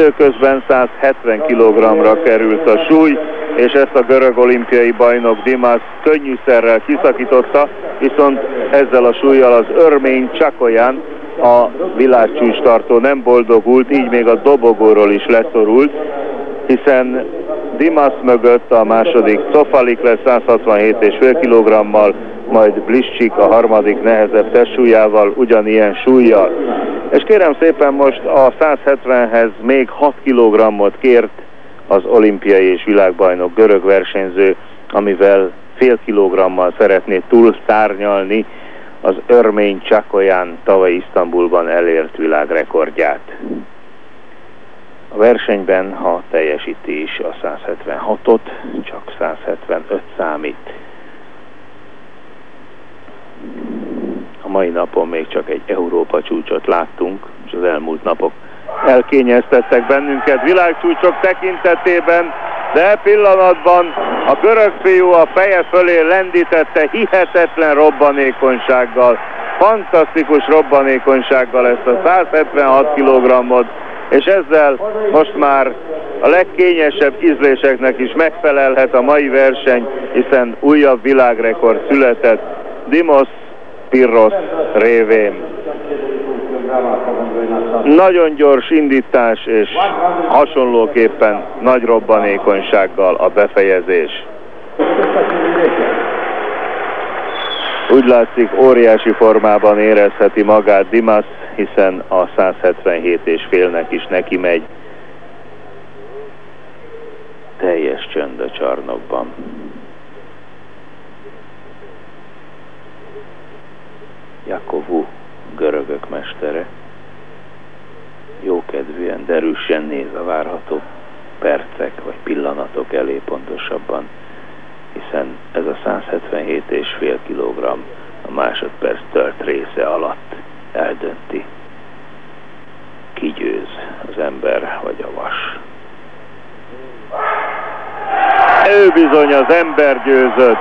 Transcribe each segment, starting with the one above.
Időközben 170 kg-ra került a súly, és ezt a görög olimpiai bajnok Dimas könnyűszerrel kiszakította, viszont ezzel a súllyal az örmény Csakoyan, a világcsúcstartó nem boldogult, így még a dobogóról is leszorult, hiszen Dimas mögött a második Cofalik lesz 167,5 kg-mal, majd Bliszcsik a harmadik nehezebb testsúlyával, ugyanilyen súllyal. És kérem szépen, most a 170-hez még 6 kg-ot kért az olimpiai és világbajnok görög versenyző, amivel fél kilogrammal szeretné túlszárnyalni az örmény Csakoyan tavaly Isztambulban elért világrekordját. A versenyben, ha teljesíti is a 176-ot, csak 175 számít. A mai napon még csak egy Európa csúcsot láttunk, és az elmúlt napok elkényeztettek bennünket világcsúcsok tekintetében, de pillanatban a görög fiú a feje fölé lendítette hihetetlen robbanékonysággal, fantasztikus robbanékonysággal ezt a 176 kg-ot, és ezzel most már a legkényesebb ízléseknek is megfelelhet a mai verseny, hiszen újabb világrekord született Dimos Pyrrhos révén. Nagyon gyors indítás és hasonlóképpen nagy robbanékonysággal a befejezés. Úgy látszik, óriási formában érezheti magát Dimas, hiszen a 177,5-nek is neki megy. Teljes csönd a csarnokban. Jakovu, görögök mestere, jókedvűen, derűsen néz a várható percek vagy pillanatok elé pontosabban, hiszen ez a 177,5 kg a másodperc tört része alatt eldönti, ki győz, az ember vagy a vas. Ő bizony az ember győzött.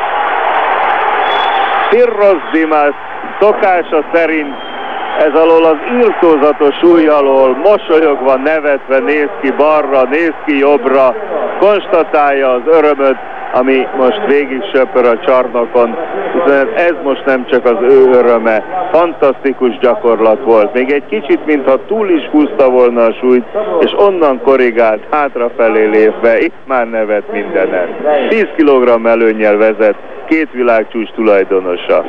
Pyrrhos Dimas szokása szerint ez alól az irtózatos súly alól mosolyogva, nevetve néz ki balra, néz ki jobbra, konstatálja az örömöt, ami most végig söpör a csarnokon, hiszen ez most nem csak az ő öröme, fantasztikus gyakorlat volt. Még egy kicsit, mintha túl is húzta volna a súlyt, és onnan korrigált, hátrafelé lépve, itt már nevet mindenen. 10 kg előnnyel vezet, két világcsúcs tulajdonosa.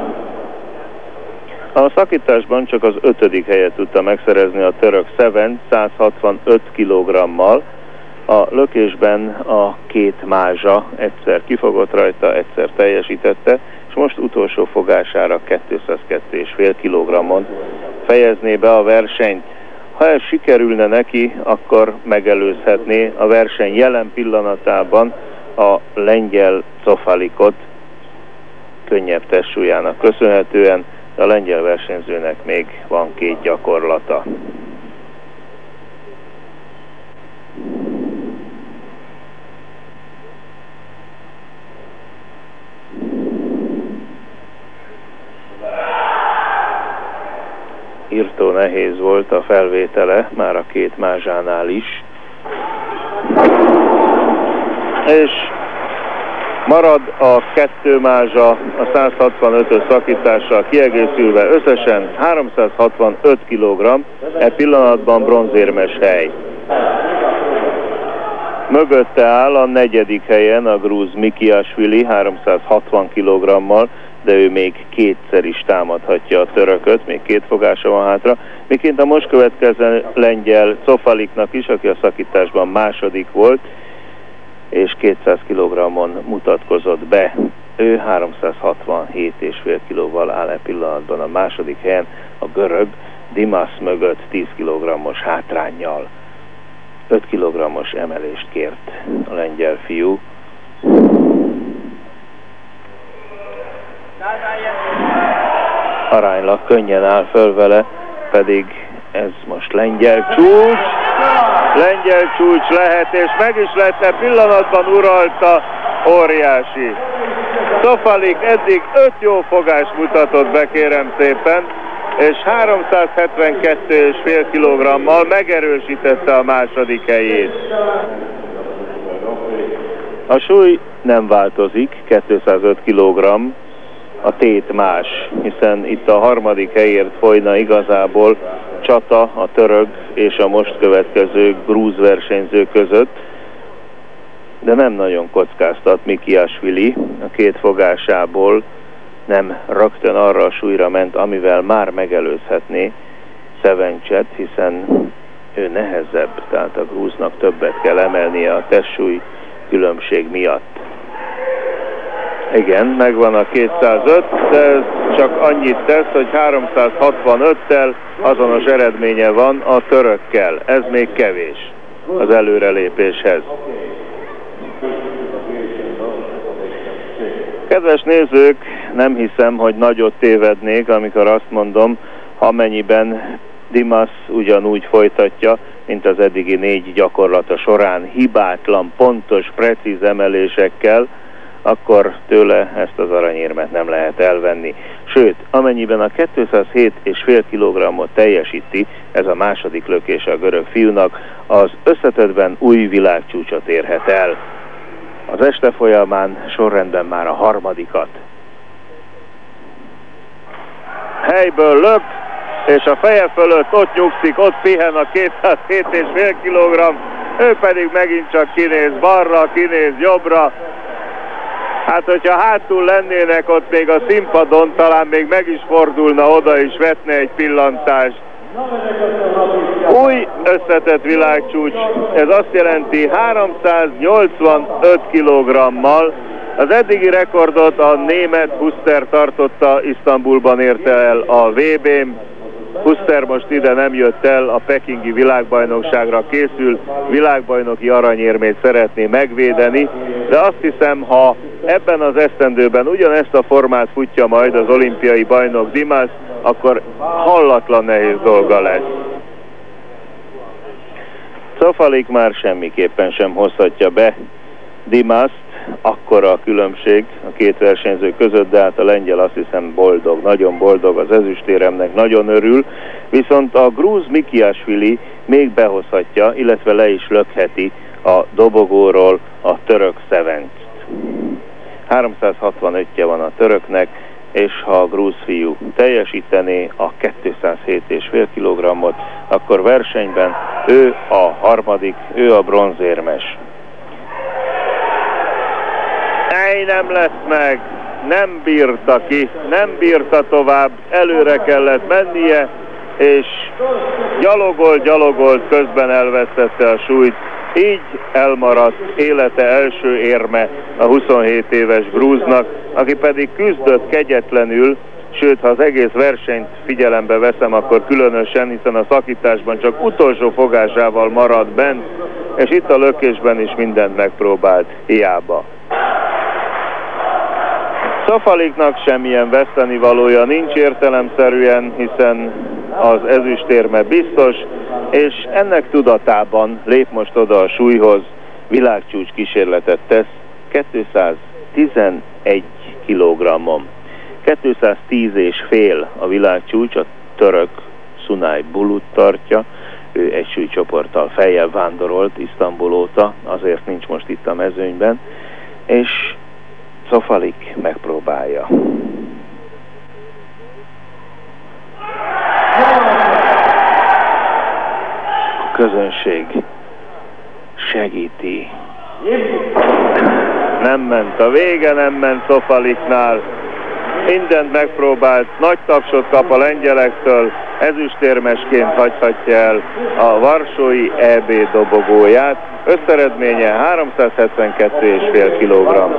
A szakításban csak az 5. helyet tudta megszerezni a török Seven 165 kg-mal. A lökésben a két mázsa egyszer kifogott rajta, egyszer teljesítette, és most utolsó fogására 202,5 kg-on fejezné be a versenyt. Ha ez sikerülne neki, akkor megelőzhetné a verseny jelen pillanatában a lengyel Cofalikot könnyebb testsúlyának köszönhetően. A lengyel versenyzőnek még van 2 gyakorlata. Írtó nehéz volt a felvétele, már a 2 mázsánál is. És marad a 2 mázsa a 165-ös szakítással kiegészülve, összesen 365 kg, e pillanatban bronzérmes hely. Mögötte áll a 4. helyen a grúz Mikiasvili 360 kg-mal, de ő még 2-szer is támadhatja a törököt, még 2 fogása van hátra, miként a most következő lengyel Cofaliknak is, aki a szakításban második volt, és 200 kg-on mutatkozott be. Ő 367,5 kg-val áll e pillanatban a második helyen, a görög Dimas mögött 10 kg-os hátránnyal. 5 kg-os emelést kért a lengyel fiú. Aránylag könnyen áll föl vele, pedig ez most lengyel csúcs. Lengyel csúcs lehet, és meg is lett, pillanatban uralta, óriási. Cofalik eddig 5 jó fogást mutatott be, kérem szépen, és 372,5 kg-mal megerősítette a második helyét. A súly nem változik, 205 kg, a tét más, hiszen itt a harmadik helyért folyna igazából csata a török és a most következő grúz versenyző között, de nem nagyon kockáztat Mikiashvili, a két fogásából nem rögtön arra a súlyra ment, amivel már megelőzhetné Sevencset, hiszen ő nehezebb, tehát a grúznak többet kell emelnie a testsúly különbség miatt. Igen, megvan a 205, de ez csak annyit tesz, hogy 365-tel azonos eredménye van a törökkel. Ez még kevés az előrelépéshez. Kedves nézők, nem hiszem, hogy nagyot tévednék, amikor azt mondom, amennyiben Dimas ugyanúgy folytatja, mint az eddigi 4 gyakorlata során, hibátlan, pontos, precíz emelésekkel, akkor tőle ezt az aranyérmet nem lehet elvenni. Sőt, amennyiben a 207,5 kg-ot teljesíti, ez a második lökése a görög fiúnak, az összetettben új világcsúcsot érhet el. Az este folyamán sorrendben már a harmadikat. Helyből lök, és a feje fölött ott nyugszik, ott pihen a 207,5 kg, ő pedig megint csak kinéz balra, kinéz jobbra. Hát, hogyha hátul lennének ott még a színpadon, talán még meg is fordulna oda és vetne egy pillantást. Új összetett világcsúcs, ez azt jelenti 385 kg-mal. Az eddigi rekordot a német Huster tartotta, Isztambulban érte el a VB-n. Huster most ide nem jött el, a pekingi világbajnokságra készül, világbajnoki aranyérmét szeretné megvédeni, de azt hiszem, ha ebben az esztendőben ugyanezt a formát futja majd az olimpiai bajnok Dimas, akkor hallatlan nehéz dolga lesz. Cofalik már semmiképpen sem hozhatja be Dimast, akkora a különbség a két versenyző között, de hát a lengyel azt hiszem boldog, nagyon boldog, az ezüstéremnek nagyon örül, viszont a grúz Mikiashvili még behozhatja, illetve le is lökheti a dobogóról a török Sevencst. 365-je van a töröknek, és ha a grúz fiú teljesítené a 207,5 kg-ot, akkor versenyben ő a harmadik, ő a bronzérmes. Nem lesz meg, nem bírta ki, nem bírta tovább, előre kellett mennie, és gyalogolt, közben elvesztette a súlyt, így elmaradt élete első érme a 27 éves grúznak, aki pedig küzdött kegyetlenül, sőt, ha az egész versenyt figyelembe veszem, akkor különösen, hiszen a szakításban csak utolsó fogásával maradt bent, és itt a lökésben is mindent megpróbált, hiába. Cofaliknak semmilyen vesztenivalója nincs értelemszerűen, hiszen az ezüstérme biztos, és ennek tudatában lép most oda a súlyhoz, világcsúcs kísérletet tesz 211 kg-on. 210,5 a világcsúcs, a török Sunay Bulut tartja, ő egy súlycsoporttal feljebb vándorolt Isztambul óta, azért nincs most itt a mezőnyben, és Cofalik megpróbálja. A közönség segíti. Nem ment a vége, nem ment Cofaliknál. Mindent megpróbált, nagy tapsot kap a lengyelektől, ezüstérmesként hagyhatja el a varsói EB dobogóját. Összeredménye 372,5 kg.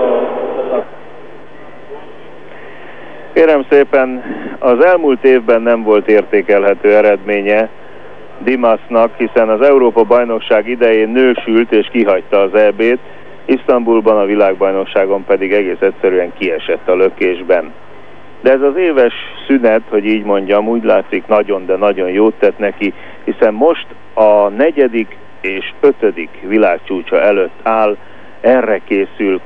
Kérem szépen, az elmúlt évben nem volt értékelhető eredménye Dimasnak, hiszen az Európa-bajnokság idején nősült és kihagyta az EB-t, Isztambulban a világbajnokságon pedig egész egyszerűen kiesett a lökésben. De ez az éves szünet, hogy így mondjam, úgy látszik nagyon, de nagyon jót tett neki, hiszen most a 4. és 5. világcsúcsa előtt áll, erre készül,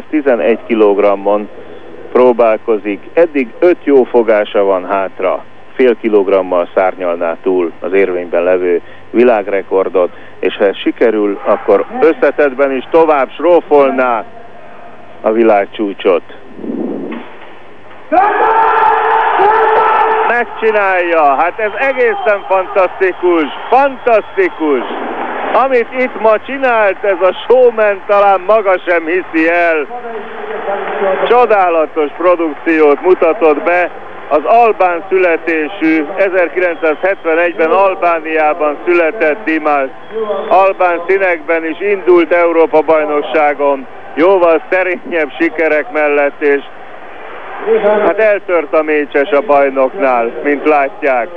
211 kg-on próbálkozik, eddig 5 jó fogása van hátra. fél kilogrammal szárnyalná túl az érvényben levő világrekordot, és ha ez sikerül, akkor összetettben is tovább srófolná a világcsúcsot. Megcsinálja, hát ez egészen fantasztikus, fantasztikus! Amit itt ma csinált ez a showman, talán maga sem hiszi el. Csodálatos produkciót mutatott be, az albán születésű, 1971-ben Albániában született Dimas. Albán színekben is indult Európa-bajnokságon, jóval szerényebb sikerek mellett, és hát eltört a mécses a bajnoknál, mint látják.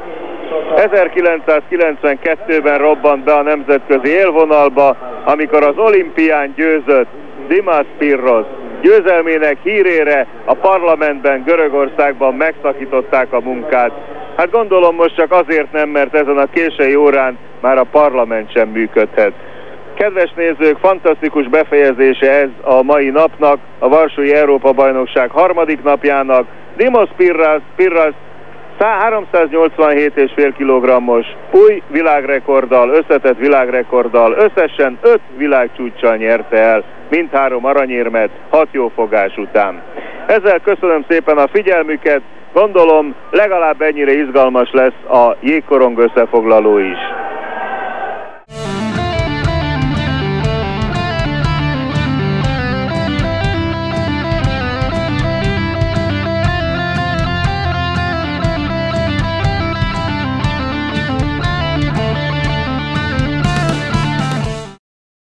1992-ben robbant be a nemzetközi élvonalba, amikor az olimpián győzött Dimas Pyrrhos. Győzelmének hírére a parlamentben, Görögországban megszakították a munkát. Hát gondolom most csak azért nem, mert ezen a késői órán már a parlament sem működhet. Kedves nézők, fantasztikus befejezése ez a mai napnak, a Varsói Európa-bajnokság harmadik napjának. Dimas Pyrrhos 387,5 kg-os új világrekorddal, összetett világrekorddal, összesen 5 világcsúccsal nyerte el mindhárom aranyérmet 6 jófogás után. Ezzel köszönöm szépen a figyelmüket, gondolom legalább ennyire izgalmas lesz a jégkorong összefoglaló is.